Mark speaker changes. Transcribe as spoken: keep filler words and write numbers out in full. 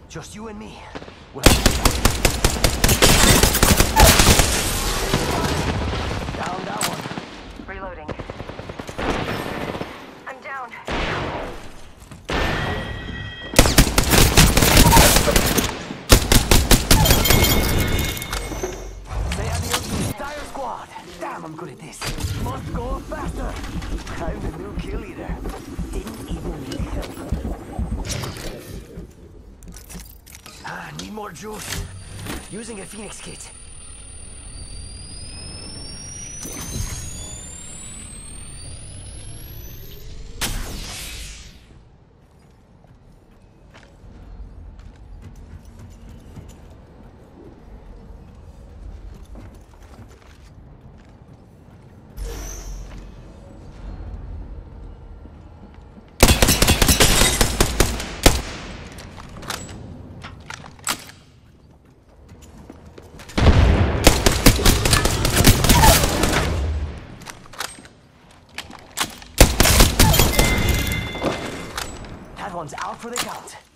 Speaker 1: Just you and me. We'll down that one.
Speaker 2: Reloading. I'm down.
Speaker 1: Say adios to the entire squad. Damn, I'm good at this. Must go faster. I'm the new kill leader. Didn't even need help. Ah, need more juice. Using a Phoenix kit. That one's out for the count.